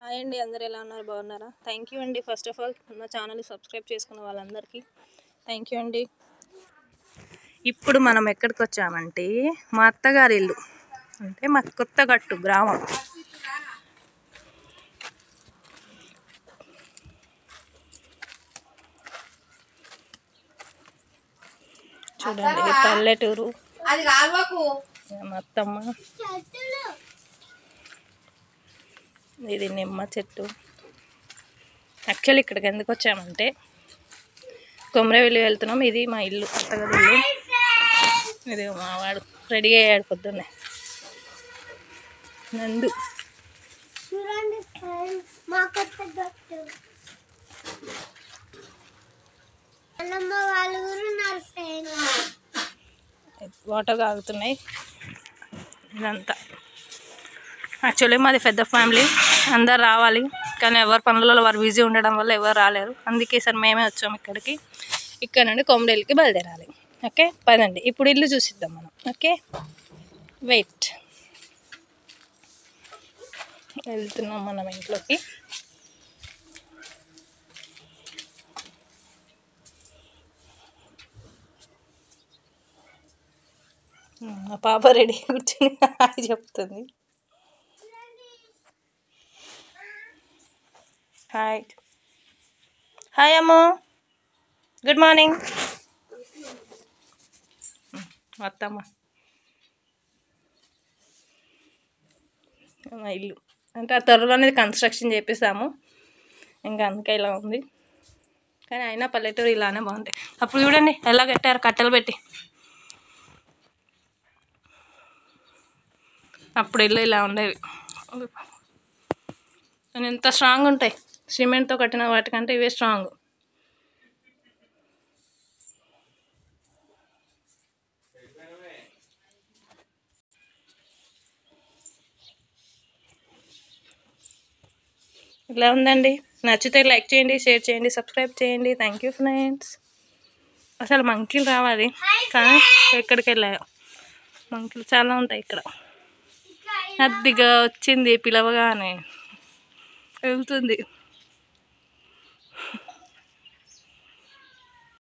Hi అండి, అందరు ఎలా ఉన్నారు? బాగున్నారా? థ్యాంక్ యూ అండి. ఫస్ట్ ఆఫ్ ఆల్ నా ఛానల్ని సబ్స్క్రైబ్ చేసుకున్న వాళ్ళందరికీ థ్యాంక్ యూ అండి. ఇప్పుడు మనం ఎక్కడికి వచ్చామంటే మా అత్తగారి ఇల్లు, అంటే మా కొత్తగట్టు గ్రామం. చూడండి పల్లెటూరు, మా అత్తమ్మ, ఇది నిమ్మ చెట్టు. యాక్చువల్లీ ఇక్కడికి ఎందుకు వచ్చామంటే కొమరవెల్లి వెళ్తున్నాం. ఇది మా ఇల్లు, అత్తగారి ఇల్లు. ఇది మా వాడు రెడీ అయ్యాడు పొద్దున్నే, నందు. వాటర్ తాగుతున్నాయి. ఇదంతా యాక్చువల్లీ మాది పెద్ద ఫ్యామిలీ, అందరు రావాలి కానీ ఎవరి పనులలో వారు బిజీ ఉండడం వల్ల ఎవరు రాలేరు. అందుకే సార్ మేమే వచ్చాము ఇక్కడికి. ఇక్కడ నుండి కొమరవెల్లికి బయలుదేరాలి. ఓకే పదండి, ఇప్పుడు ఇల్లు చూసిద్దాం మనం. ఓకే వెయిట్, వెళ్తున్నాం మనం ఇంట్లోకి. మా పాప రెడీ కూర్చొని హాయ్ చెప్తుంది. హాయ్ హాయ్ అమ్మో, గుడ్ మార్నింగ్. అత్తమ్మ మా ఇల్లు అంటే ఆ త్వరలో అనేది కన్స్ట్రక్షన్ చేపిస్తాము, ఇంకా అందుకే ఇలా ఉంది. కానీ అయినా పల్లెటూరు ఇలానే బాగుంటాయి. అప్పుడు చూడండి ఎలా కట్టారు, కట్టెలు పెట్టి. అప్పుడు ఇల్లు ఇలా ఉండేవి, కానీ ఎంత స్ట్రాంగ్ ఉంటాయి. సిమెంట్తో కట్టిన వాటికంటే ఇవే స్ట్రాంగ్. ఇలా ఉందండి. నచ్చితే లైక్ చేయండి, షేర్ చేయండి, సబ్స్క్రైబ్ చేయండి. Thank you friends. అసలు మంకీలు రావాలి కానీ ఎక్కడికి వెళ్ళాయో. మంకీలు చాలా ఉంటాయి ఇక్కడ. అద్దిగా వచ్చింది పిలవగానే వెళ్తుంది.